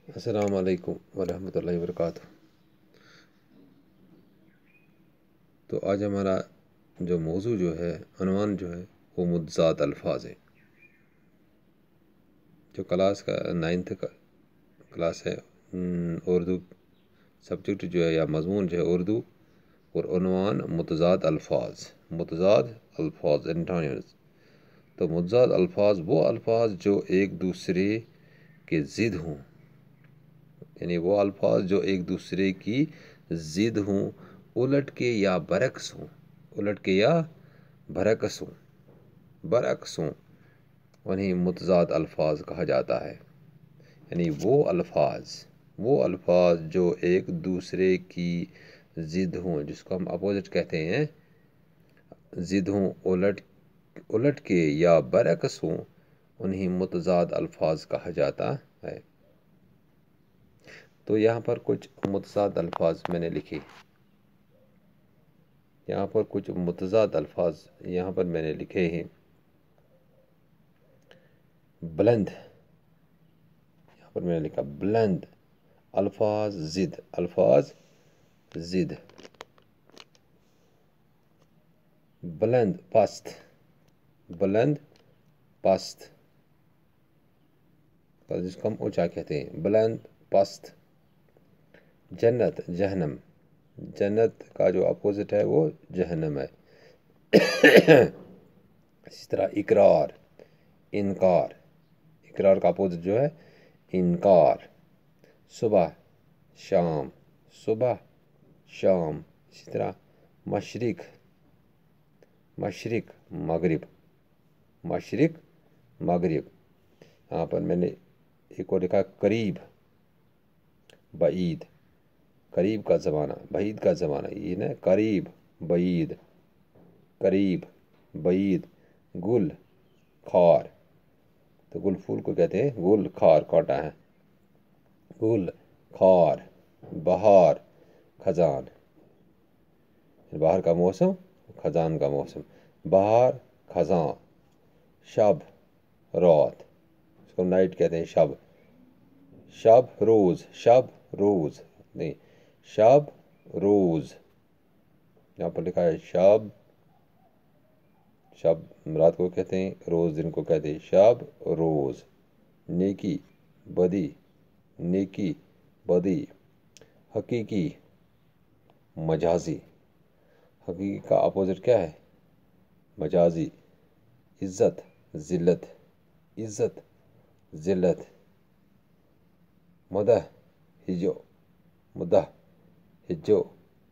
السلام علیکم ورحمۃ اللہ وبرکاتہ۔ تو آج ہمارا جو موضوع جو ہے، عنوان جو ہے وہ متضاد الفاظ ہے۔ جو کلاس کا 9th کا کلاس ہے، اردو سبجیکٹ جو ہے یا مضمون جو ہے اردو، اور عنوان متضاد الفاظ۔ متضاد الفاظ اینٹونیمز۔ تو متضاد الفاظ وہ الفاظ جو ایک دوسرے کے ضد ہوں، یعنی وہ الفاظ جو ایک دوسرے کی ضد ہوں، الٹ کے یا برعکس ہوں، الٹ کے یا برعکس ہوں، انہیں متضاد الفاظ کہا جاتا ہے۔ یعنی وہ الفاظ جو ایک دوسرے کی ضد ہوں، جس کو ہم اپوزٹ کہتے ہیں، ضد ہوں، الٹ کے یا برعکس ہوں، انہیں متضاد الفاظ کہا جاتا ہے۔ تو یہاں پر کچھ متضاد الفاظ میں نے لکھے، میں نے لکھے ہیں۔ بلند، یہاں پر میں نے لکھا بلند، الفاظ ضد۔ بلند پست، جس کو ہم اونچا کہتے ہیں، بلند پست۔ جنت جہنم، جنت کا جو اپوزٹ ہے وہ جہنم ہے۔ اسی طرح اقرار، انکار، اقرار کا اپوزٹ جو ہے انکار۔ صبح شام، اسی طرح مشرق مغرب۔ یہاں پر میں نے ایک اور لکھا قریب بعید، قریب کا زمانہ بعید کا زمانہ، یہ نا قریب بعید۔ گل خار، تو گل پھول کو کہتے ہیں گل خار، کاٹا ہے، گل خار۔ بہار خزان، باہر کا موسم، خزان کا موسم، بہار خزاں۔ شب رات، اس کو نائٹ کہتے ہیں، شب روز نہیں، شب روز۔ یہاں پر لکھا ہے شب رات کو کہتے ہیں، روز دن کو کہتے ہیں، شب روز۔ نیکی بدی۔ حقیقی مجازی، حقیقی کا اپوزٹ کیا ہے؟ مجازی۔ عزت ذلت۔ مدح ہجو۔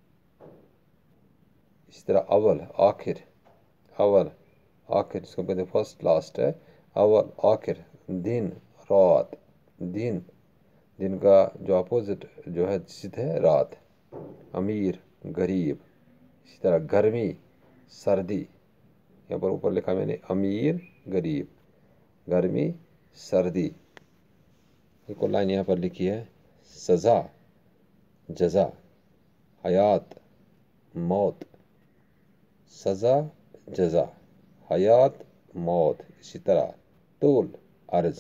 اسی طرح اول آخر، جس کو کہتے ہیں فرسٹ لاسٹ ہے، اول آخر۔ دن رات، دن کا جو اپوزٹ جو ہے ضد ہے رات۔ امیر غریب، اسی طرح گرمی سردی۔ یہاں پر اوپر لکھا میں نے امیر غریب، گرمی سردی۔ ایک اور لائن یہاں پر لکھی ہے، سزا جزا، حیات موت۔ سزا جزا، حیات موت۔ اسی طرح طول عرض،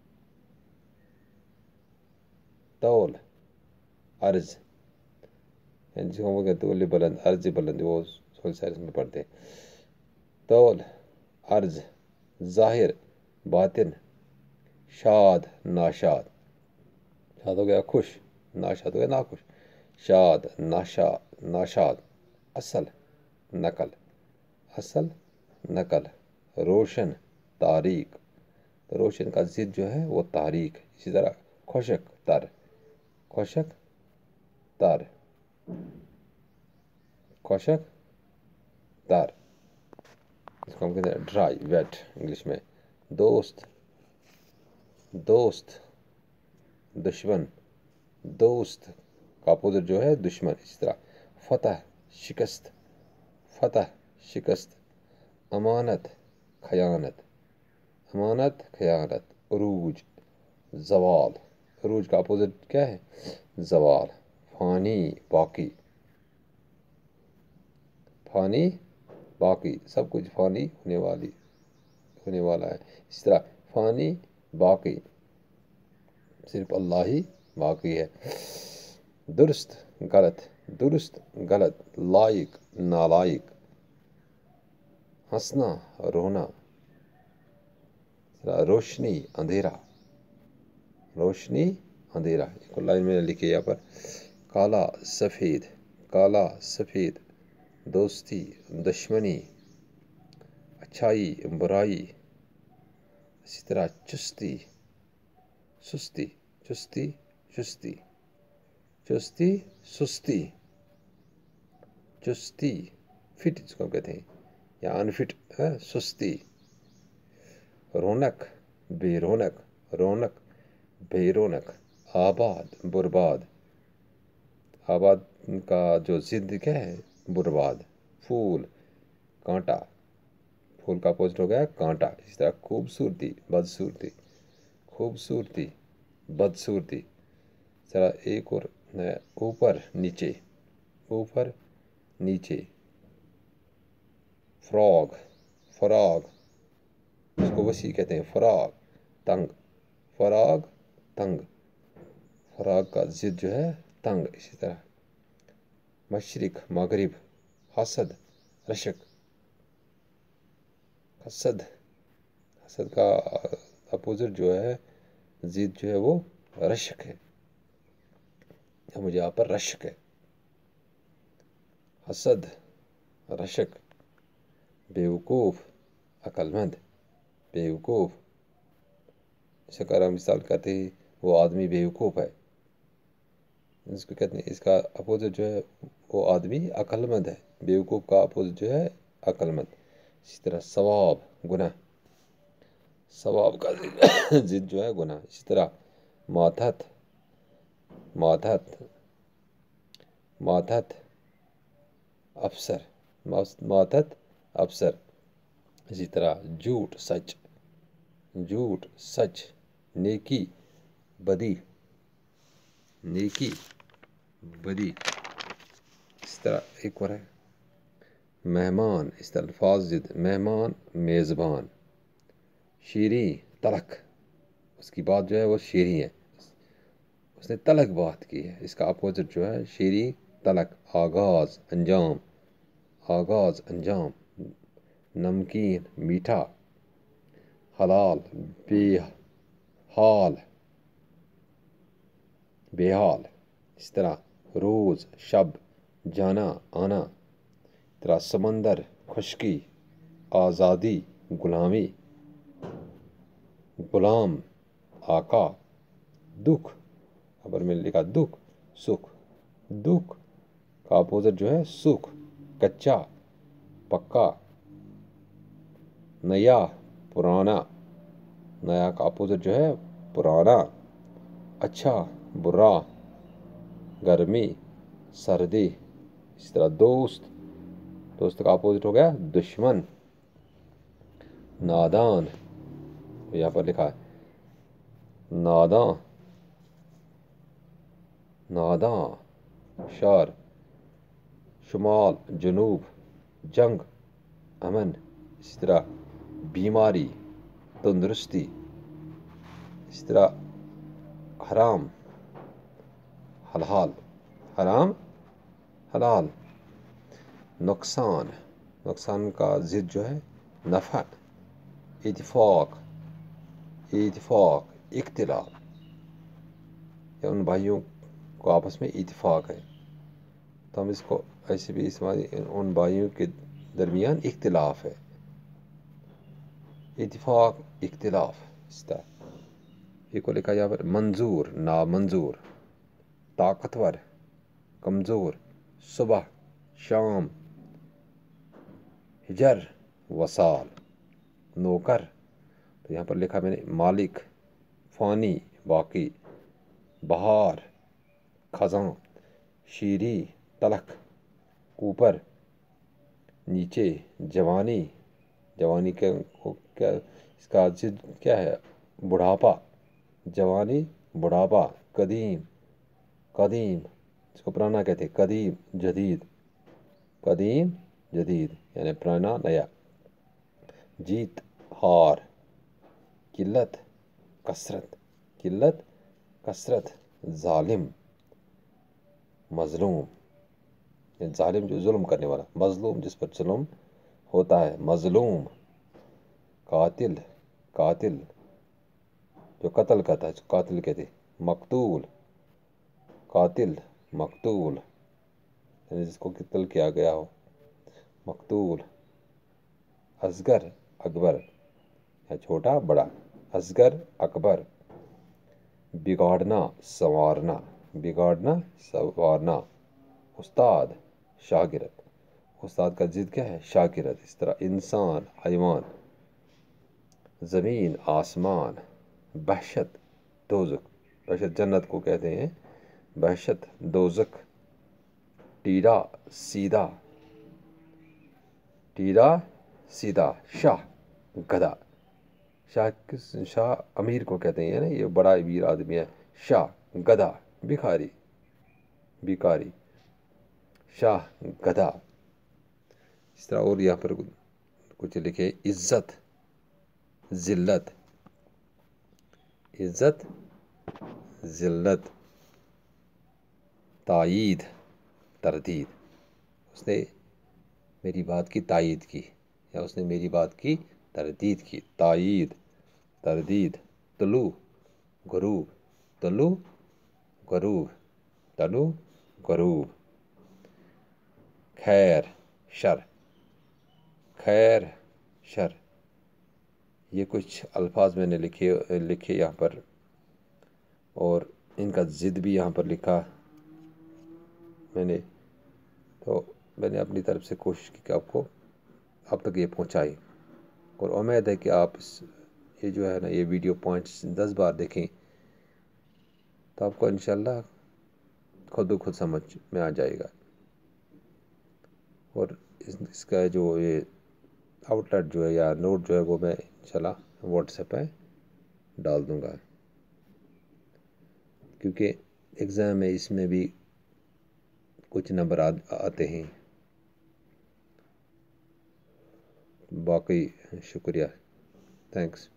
یعنی جس کو طول بلند، عرض بلند، وہ سول سائنس میں پڑھتے ہیں۔ طول عرض، ظاہر باطن، شاد ناشاد۔ شاد ہو گیا خوش، ناشاد ہو گیا ناخوش۔ شاد ناشاد۔ اصل نقل۔ روشن تاریک، روشن کا ضد جو ہے وہ تاریک۔ اسی طرح خشک تر، اس کو ہم کہتے ہیں ڈرائی ویٹ انگلش میں۔ دوست دشمن، دوست کا اپوزٹ جو ہے دشمن۔ اسی طرح فتح شکست۔ امانت خیانت، عروج زوال، عروج کا اپوزٹ کیا ہے؟ زوال۔ فانی باقی، سب کچھ فانی ہونے والا ہے۔ اس طرح فانی باقی، صرف اللہ ہی واقعی ہے. درست غلط، درست غلط، لائق نالائق، ہنسنا رونا، روشنی اندھیرا، روشنی اندھیرا. ایک لائن میں نے لکھی یہاں پر کالا سفید، کالا سفید، دوستی دشمنی، اچھائی برائی. اسی طرح چستی سستی، چستی چستی، چستی سستی، چستی فٹ جس کو کہتے ہیں یا انفٹ، سستی. رونق بے رونق، رونق بے رونق، آباد برباد. آباد کا جو ضد کیا ہے؟ برباد. پھول کانٹا، پھول کا اپوزٹ ہو گیا کانٹا. اس طرح خوبصورتی بدصورتی، خوبصورتی بدصورتی. ذرا ایک اور اوپر نیچے، اوپر نیچے. فراغ، فراغ اس کو وسیع کہتے ہیں، فراغ تنگ، فراغ تنگ، فراغ کا ضد جو ہے تنگ. اسی طرح مشرق مغرب، حسد رشک، حسد، حسد کا اپوزٹ جو ہے ضد جو ہے وہ رشک ہے. مجھے یہاں پر رشک ہے. حسد رشک. بیوقوف عقل مند، بیوقوف. اسے اگر ہم مثال کہتے ہیں وہ آدمی بیوقوف ہے، اس کو کہتے ہیں، اس کا اپوزٹ جو ہے وہ آدمی عقل مند ہے. بیوقوف کا اپوزٹ جو ہے عقل مند. اسی طرح ثواب گناہ، ثواب کا ضد جو ہے گناہ. اسی طرح ماتحت، ماتحت، ماتحت افسر، ماتحت افسر. اسی طرح جھوٹ سچ، جھوٹ سچ، نیکی بدی، نیکی بدی. اس طرح ایک اور ہے مہمان. اس طرح الفاظ ضد مہمان میزبان. شیریں تلخ، اس کی بات جو ہے وہ شیریں ہے، اس نے تلخ بات کی ہے. اس کا اپوزٹ جو ہے شیریں تلخ. آغاز انجام، آغاز انجام. نمکین میٹھا. حلال بے حال، بے حال. اس طرح روز شب، جانا آنا. اس طرح سمندر خشکی، آزادی غلامی، غلام آقا. دکھ، خبر میں لکھا دکھ سکھ، دکھ کا اپوزٹ جو ہے سکھ. کچا پکا. نیا پرانا، نیا کا اپوزٹ جو ہے پرانا. اچھا برا، گرمی سردی. اس طرح دوست، دوست کا اپوزٹ ہو گیا دشمن. نادان، یہاں پر لکھا ہے ناداں، ناداں شار. شمال جنوب، جنگ امن. اس طرح بیماری تندرستی. اس طرح حرام حلال، حرام حلال. نقصان، نقصان کا ضد جو ہے نفع. اتفاق، اتفاق اختلاف، یا ان بھائیوں کو آپس میں اتفاق ہے تو ہم اس کو ایسے بھی استعمال، ان بھائیوں کے درمیان اختلاف ہے. اتفاق اختلاف. اس طرح یہ کو لکھا یہاں پر منظور نامنظور. طاقتور کمزور. صبح شام. ہجر وصال. نوکر، تو یہاں پر لکھا میں نے مالک. فانی باقی. بہار خزاں. شیریں تلخ. اوپر نیچے. جوانی، جوانی کے کیا اس کا ضد کیا ہے؟ بڑھاپا. جوانی بڑھاپا. قدیم، قدیم اس کو پرانا کہتے ہیں. قدیم جدید، قدیم جدید یعنی پرانا نیا. جیت ہار. قلت کثرت، قلت کثرت. ظالم مظلوم، ظالم جو ظلم کرنے والا، مظلوم جس پر ظلم ہوتا ہے، مظلوم، قاتل قاتل جو قتل کرتا ہے قاتل کہتے ہیں، مقتول قاتل مقتول یعنی جس کو قتل کیا گیا ہو، مقتول، اصغر اکبر یا چھوٹا بڑا، اصغر اکبر، بگاڑنا سنوارنا، بگاڑنا سنوارنا، استاد شاگرد، استاد کا ضد کیا ہے؟ شاگرد. اس طرح انسان حیوان، زمین آسمان، بحشت دوزخ، بحشت جنت کو کہتے ہیں، بحشت دوزخ، ٹیڑھا سیدھا، ٹیڑھا سیدھا، شاہ گدھا، شاہ امیر کو کہتے ہیں نا، یہ بڑا امیر آدمی ہے، شاہ گدھا بھکاری، بھکاری، شاہ گدھا. اس طرح اور یہاں پر کچھ لکھے، عزت ذلت، عزت ذلت، تائید تردید، اس نے میری بات کی تائید کی یا اس نے میری بات کی تردید کی، تائید تردید، طلوع غروب، طلوع غروب، طلوع غروب، خیر شر، خیر شر. یہ کچھ الفاظ میں نے لکھے یہاں پر، اور ان کا ضد بھی یہاں پر لکھا میں نے. تو میں نے اپنی طرف سے کوشش کی کہ آپ کو اب تک یہ پہنچائی، اور امید ہے کہ آپ یہ جو ہے نا یہ ویڈیو 5-10 بار دیکھیں تو آپ کو انشاءاللہ خود بخود سمجھ میں آ جائے گا. اور اس کا جو یہ آؤٹ لیٹ جو ہے یا نوٹ جو ہے وہ میں انشاءاللہ واٹس ایپ پہ ڈال دوں گا، کیونکہ ایگزام میں اس میں بھی کچھ نمبر آتے ہیں. باقی شکریہ، تھینکس.